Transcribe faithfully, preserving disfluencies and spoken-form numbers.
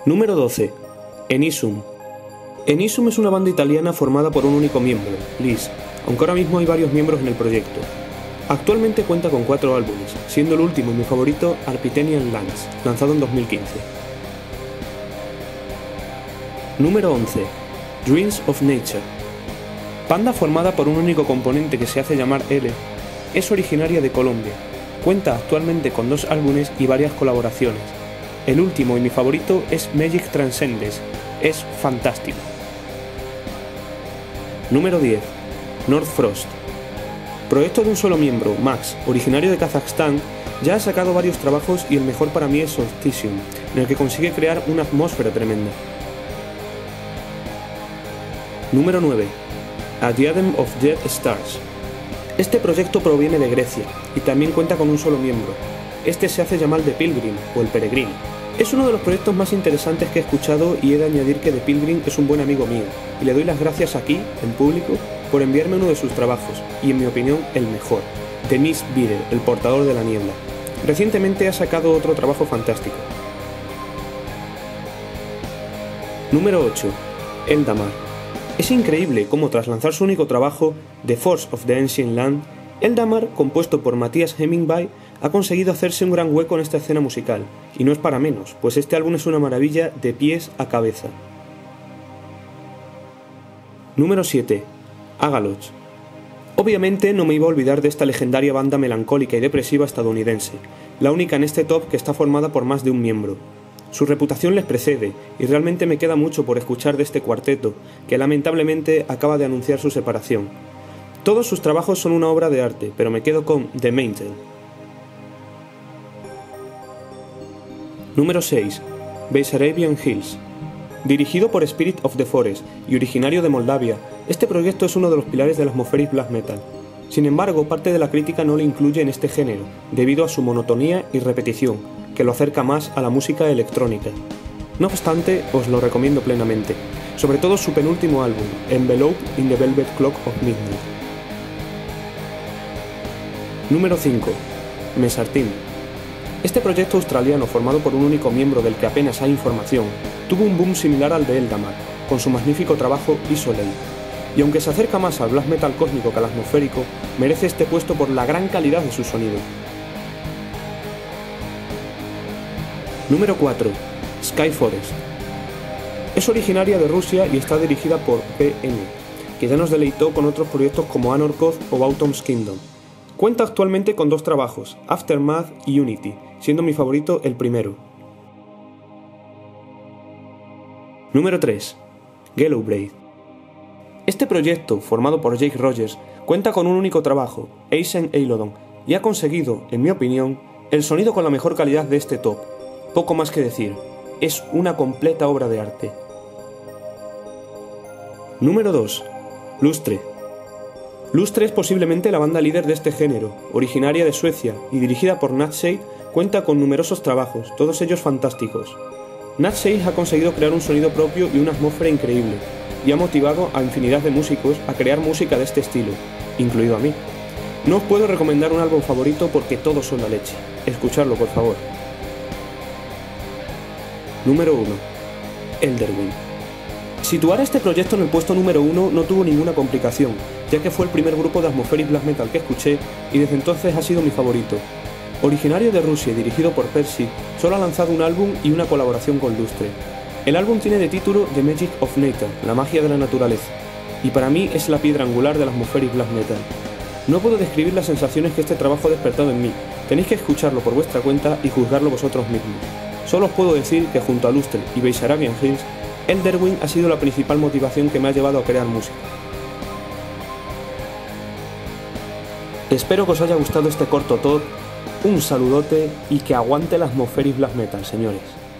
Número doce. Enissum. Enissum es una banda italiana formada por un único miembro, Liz, aunque ahora mismo hay varios miembros en el proyecto. Actualmente cuenta con cuatro álbumes, siendo el último y mi favorito Arpitenian Lands, lanzado en dos mil quince. Número once. Dreams of Nature. Banda formada por un único componente que se hace llamar L, es originaria de Colombia. Cuenta actualmente con dos álbumes y varias colaboraciones. El último y mi favorito es Magic Transcendence, es fantástico. Número diez. North Frost. Proyecto de un solo miembro, Max, originario de Kazajstán, ya ha sacado varios trabajos y el mejor para mí es Solstitium, en el que consigue crear una atmósfera tremenda. Número nueve. A Diadem of Dead Stars. Este proyecto proviene de Grecia y también cuenta con un solo miembro. Este se hace llamar The Pilgrim o El Peregrino. Es uno de los proyectos más interesantes que he escuchado y he de añadir que The Pilgrim es un buen amigo mío y le doy las gracias aquí, en público, por enviarme uno de sus trabajos y en mi opinión el mejor, The Mist Bearer, el portador de la niebla. Recientemente ha sacado otro trabajo fantástico. Número ocho. Eldamar. Es increíble cómo tras lanzar su único trabajo, The Force of the Ancient Land, Eldamar, compuesto por Matthias Hemingway, ha conseguido hacerse un gran hueco en esta escena musical, y no es para menos, pues este álbum es una maravilla de pies a cabeza. Número siete. Agalots. Obviamente no me iba a olvidar de esta legendaria banda melancólica y depresiva estadounidense, la única en este top que está formada por más de un miembro. Su reputación les precede, y realmente me queda mucho por escuchar de este cuarteto, que lamentablemente acaba de anunciar su separación. Todos sus trabajos son una obra de arte, pero me quedo con The Mantle. Número seis. Bessarabian Hills. Dirigido por Spirit of the Forest y originario de Moldavia, este proyecto es uno de los pilares del atmospheric black metal. Sin embargo, parte de la crítica no lo incluye en este género, debido a su monotonía y repetición, que lo acerca más a la música electrónica. No obstante, os lo recomiendo plenamente, sobre todo su penúltimo álbum, Enveloped in the Velvet Cloak of Midnight. Número cinco. Mesartim. Este proyecto australiano, formado por un único miembro del que apenas hay información, tuvo un boom similar al de Eldamar, con su magnífico trabajo Isolate, y aunque se acerca más al black metal cósmico que al atmosférico, merece este puesto por la gran calidad de su sonido. Número cuatro. Sky Forest. Es originaria de Rusia y está dirigida por P N, que ya nos deleitó con otros proyectos como Anorkoth o Bautom's Kingdom. Cuenta actualmente con dos trabajos, Aftermath y Unity, siendo mi favorito el primero. Número tres. Gallowbraid. Este proyecto, formado por Jake Rogers, cuenta con un único trabajo, Ancient Eilodon, y ha conseguido, en mi opinión, el sonido con la mejor calidad de este top. Poco más que decir, es una completa obra de arte. Número dos. Lustre. Lustre es posiblemente la banda líder de este género, originaria de Suecia y dirigida por Nightshade, cuenta con numerosos trabajos, todos ellos fantásticos. Nightshade ha conseguido crear un sonido propio y una atmósfera increíble, y ha motivado a infinidad de músicos a crear música de este estilo, incluido a mí. No os puedo recomendar un álbum favorito porque todos son la leche, escuchadlo por favor. Número uno. Elderwind. Situar este proyecto en el puesto número uno no tuvo ninguna complicación, ya que fue el primer grupo de atmospheric black metal que escuché y desde entonces ha sido mi favorito. Originario de Rusia y dirigido por Percy, solo ha lanzado un álbum y una colaboración con Lustre. El álbum tiene de título The Magic of Nature, la magia de la naturaleza, y para mí es la piedra angular del atmospheric black metal. No puedo describir las sensaciones que este trabajo ha despertado en mí, tenéis que escucharlo por vuestra cuenta y juzgarlo vosotros mismos. Solo os puedo decir que junto a Lustre y Bessarabian Hills, Elderwind ha sido la principal motivación que me ha llevado a crear música. Espero que os haya gustado este corto top, un saludote y que aguante el atmospheric black metal, señores.